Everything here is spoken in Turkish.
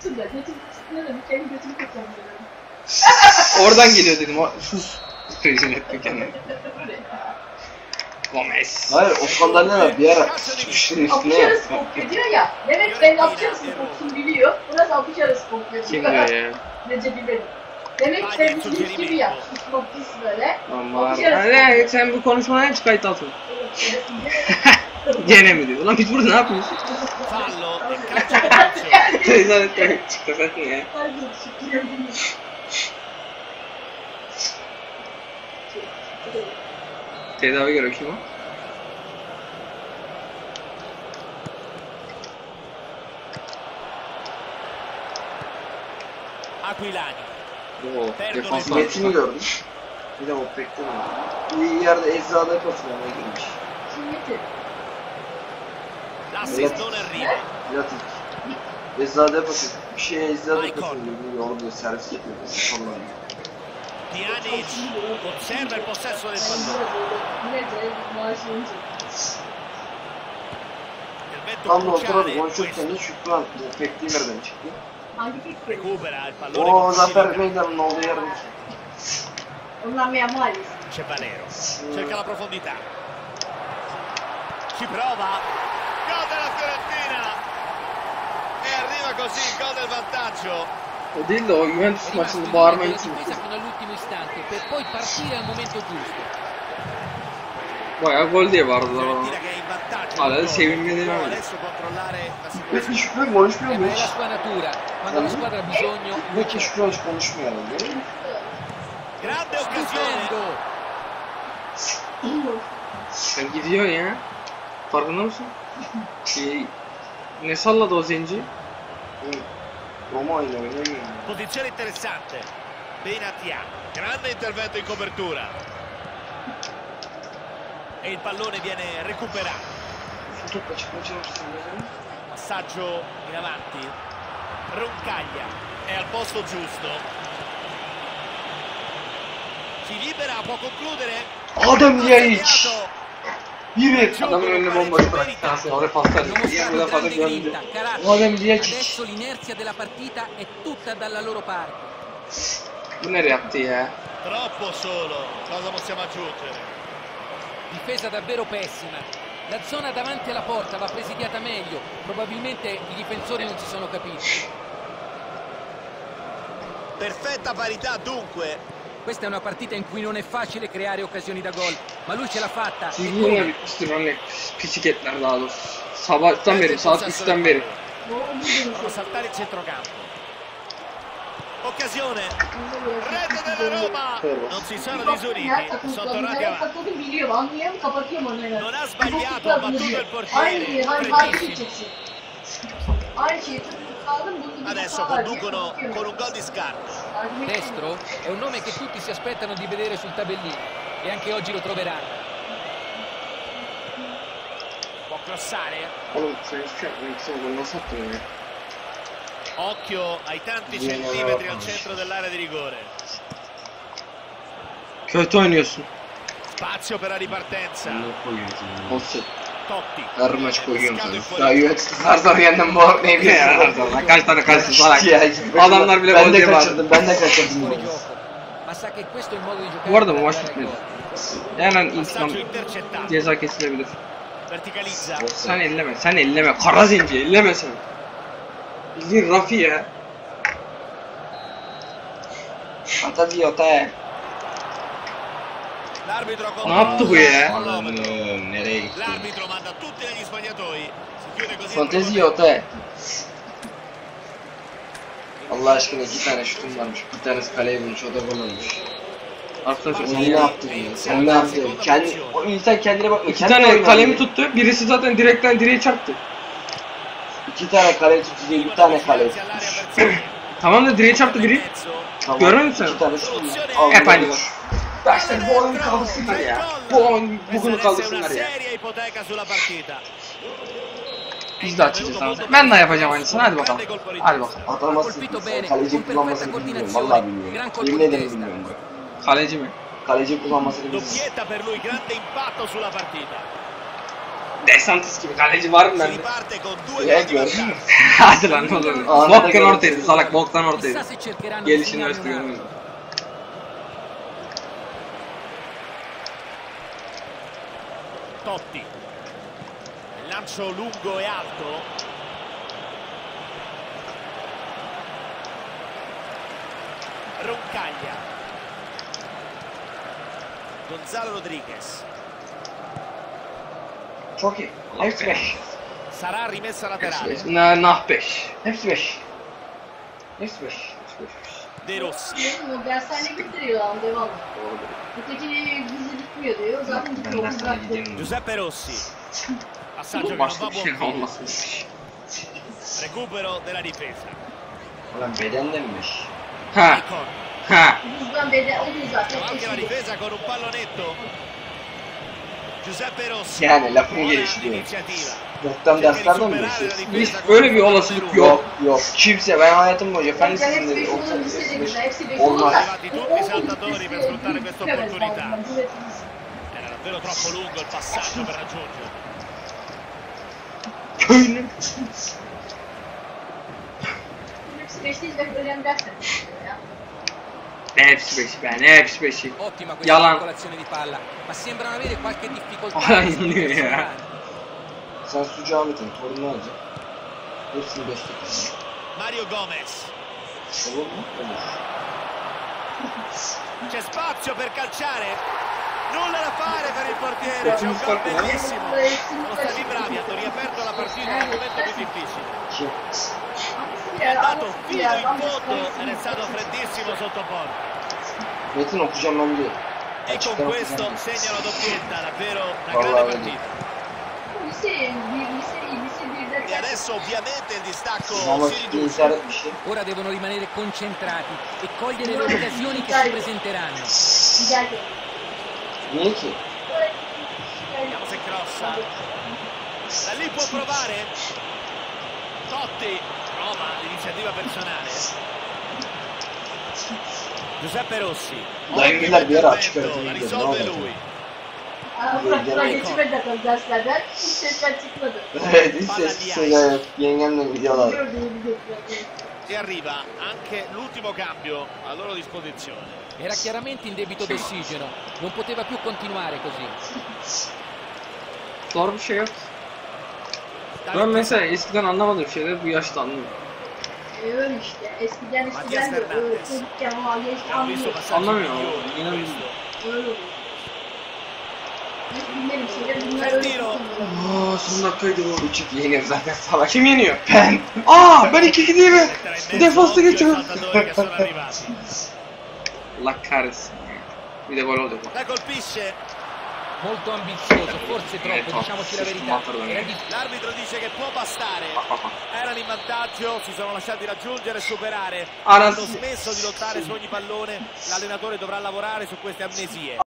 tutsun da. Götünü tutsun da bir kendi götünü tutsun. Oradan geliyor dedim. Sus. Rezil etme kendini. Gomez. Hayır o sandalyeler bir ara çıkışın üstüne Apış ya. arası kokuyor diyor ya. Demek senin apış arası koktuğunu biliyor. Burası apış arası kokuyor. Kim diyor ya? Recep İvedik. Demek ki sen bir gibi yap. Üstüne pis böyle. Aman. Hadi sen bu konuşmadan hiç kayıt altın. Gene mi diyor? Ulan biz burada ne yapıyoruz? Fallo e calcio di punizione. Teyze çıktı zaten ya. Tedavi göre kim o? Aquilani. Oo, defans var. Metini gördüm. Bir de o bekledim. İyi yerde eczada pasına girmiş. L'assist non arriva. Latif. Eczada pası. Bir şeye eczada pasına girmiş. Orada servis yapıyor. Falan. Pjanic conserva il possesso del pallone. Tam da oturarak konuşurken de Şükran pektiği nereden çıktı? Hangi fikri? Recupera il pallone. O Zafer Meydan'ın olduğu yerden. Ondan mia male. C'è Valero. Cerca la profondità. Ci prova. Gol della Fiorentina. E arriva così il gol del vantaggio. O değil de o Juventus maçında bağırmayı unuttum. fino all'ultimo istante per poi partire al momento giusto. Bayağı gol diye bağırdılar bana. Fiorentina che è in vantaggio. Hala sevinmedi ama. Adesso controllare la situazione. Peki Şükran konuşmuyor È mu la hiç? sua natura, quando la squadra ha bisogno, lui Peki c'è. Şükran hiç konuşmuyor herhalde. Grande occasione. Stupendo! Sen gidiyor ya. Farkında mısın? Ne salladı o zenci? Roma ile oynamıyor. Posizione interessante. Benatia. Grande intervento in copertura. E il pallone viene recuperato. Şu topla çıkmaya çalışsın. Passaggio in avanti. Roncaglia è al posto giusto. Si libera, può concludere. Adem Ljajic. Bir. Adamın önüne bomboş bıraktıktan sonra paslar. Hanno mostrato Burada fazla grande güvenli. grinta, carattere. Adem Ljajic. Adesso l'inerzia della partita è tutta dalla loro parte. Bu nereye yaptı ya? Troppo solo. Cosa possiamo aggiungere? Difesa davvero pessima. La zona davanti alla porta va presidiata meglio. Probabilmente i difensori non si sono capiti. Perfetta parità dunque. Questa è una partita in cui non è facile creare occasioni da gol, ma lui ce l'ha fatta. E Sizliğine come? bitmiştir anne. Pisiketler daha doğrusu. Sabahtan beri, saat 3'ten beri. Fanno saltare il centrocampo. Occasione. Rete della Roma. Non si sono disuniti. Sono tornati avanti. Biliyor, anlayan kapatıyor mu? Non ha sbagliato, ha battuto il portiere. Hayır, Precisissimo. Aynı şeyi aldım. Adesso conducono con un gol di scarto. Destro è un nome che tutti si aspettano di vedere sul tabellino e anche oggi lo troveranno. Può crossare. Oğlum sen hiçbir şey yapmıyorsun. İkisi golü nasıl attın ya? Occhio ai tanti centimetri al centro dell'area di rigore. Kötü oynuyorsun. Spazio per la ripartenza. Olsun. Totti. Her maç koyuyorum Scambio in sana. fuori. Ya Juventus zar zor yendim bu ne Ne ya? bileyim. Kaç tane kaçtı salak. Ya, Adamlar bile ben gol de diye bağırdı. kaçırdım. Ben de kaçırdım. Fuori gioco, ma sa che questo è il modo di giocare. Bu arada bu per maç arrivare al bitmedi. gol. Hemen intikam Passaggio intercettato. ceza kesilebilir. Verticalizza. Sen elleme, sen elleme. Kara zenci elleme sen. Bildiğin Rafi ya. Atadıyor te. L'arbitro Ne yaptı bu ya? cronometro. Nereye gitti? L'arbitro manda tutti negli spogliatoi. Si chiude così. il Fantezi primo yok te. Allah aşkına 2 tane şutum varmış. Bir tanesi kaleye vurmuş, o da gol olmuş. Arkadaşlar Sen ne yaptın ya? Sen ne yaptın? Kendi, o insan kendine bakma. iki tane kalemi tuttu. Birisi zaten direkten direğe çarptı. 2 tane kale tuttu diye bir tane kale davanti all'area tutmuş. avversaria. Tamam da direğe çarptı biri. Mezzo. Tamam. Görmedin mi sen? 2 tane şutum var. Hep aynı vur. gol. Ya işte bu oyunu kaldırsınlar ya. Bu oyunu Questa bugünü adesso è una kaldırsınlar ya. seria ipoteca sulla partita. Biz de açacağız sana. Ben de yapacağım aynısını. Hadi bakalım. Hadi bakalım. Atamazsın. Colpito Sen bene, kaleci con perfetta kullanmasını bilmiyorum. coordinazione, Vallahi bilmiyorum. gran colpo Yemin di ederim testa. bilmiyorum. Kaleci mi? Kaleci kullanmasını bilmiyorum. Doppietta per lui, grande impatto sulla partita. De Santos gibi kaleci var mı Si bende? riparte con 2 Ya gol di gördün mü? vantaggio. Hadi lan oğlum. Anında Boktan gördüm. ortaydı salak boktan ortaydı. Chissà se cercheranno di Gelişini segnarne açtı un altro. görmedim. Totti. Il lancio lungo e alto. Roncaglia. Gonzalo Rodriguez. Çok iyi. Hepsi 5. Sarà rimessa laterale. Nah 5. Hepsi 5. Hepsi 5. De Rossi. Benim o dershane götürüyor lan devam. Öteki bizi bitmiyor diyor. Zaten gitti onu bıraktı. Giuseppe Rossi. Passaggio che non Başka va bir buon şey fine. olmasın. Recupero della difesa. Ulan bedendenmiş. Ha Icon. ha. Buzdan beden oluyor zaten. Anche la Eşit. difesa con un pallonetto. Giuseppe Rossi. Yani lafın Buona gelişi diyor. iniziativa. Boktan Cerca di derslerden mi superare la geçiyorsun? difesa Hiç con böyle bir un olasılık pallone yok. Yok. Kimse ben hayatım boyunca fen Bence hepsi lisesinde beş olur, olsam lisede hepsi güzel. Hepsi beş olmaz. olur da. Arrivati tutti i saltatori per sfruttare questa opportunità. Evet. Era davvero troppo lungo il passaggio per raggiungerlo. Köylü. Hepsi beşteyiz ve önemli dersen. Hepsi 5 ben hepsi 5'i. Ottima questa Yalan. circolazione di palla, ma sembrano avere qualche difficoltà. Aynen ya. Sen Sucu Ahmet'in torunu alacaksın. Hepsini beşte. Mario Gomez. Olur mu? Olur. C'è spazio per calciare. Nulla da fare per il portiere. C'è un gol bellissimo. Sono stati bravi, hanno riaperto la partita in un momento più difficile. Kim? È andato fino in fondo ed è stato freddissimo sotto porta. Metin okuyacağım ben diyor. E con questo segna la doppietta, davvero una Vallahi grande vedi. partita. Lise birden. E adesso ovviamente il distacco Ama si kitle riduce. intihar etmişti. Ora devono rimanere concentrati e cogliere le occasioni che si presenteranno. Güzel. Niye ki? Vediamo se crossa. Da lì può provare. Totti prova l'iniziativa personale. Giuseppe Rossi. Dayımlar bir ara açık Intervento, öğretim la gidiyor. Ne risolve olacak? lui. Bıraktılar geçmedi zaten derslerden. Hiç sesler çıkmadı. Evet hiç sessiz yengemle videolar. Gördüğünü biliyorlar. E arriva anche l'ultimo cambio a loro disposizione. Era chiaramente in debito d'ossigeno, non poteva più continuare così. Doğru bir şey yok. Ben mesela eskiden anlamadığım şeyleri bu yaşta anlıyorum. Öyle işte. Eskiden de çocukken o gençken Abbiamo visto anlıyor. passaggi Anlamıyorum. migliori Yine di bilmiyorum. questo. Öyle oluyor. Biz bilmedim şeyler bunlar C'è il öyle tiro. tutuyorlar. Aa son dakikaydı bu. Küçük yengem zaten salak. Kim yeniyor? Ben. Aa ben 2-2 değil mi? Mettere in mezzo Defansta occhio ai geçiyor. saltatori che sono arrivati. Allah kahretsin. Bir de gol oldu bu. La colpisce. Molto ambizioso, forse troppo, diciamoci la verità. Era L'arbitro dice che può bastare. Bak bak bak. Erano in vantaggio, si sono lasciati raggiungere e superare. Ara- Hanno smesso di lottare su ogni pallone. L'allenatore dovrà lavorare su queste amnesie.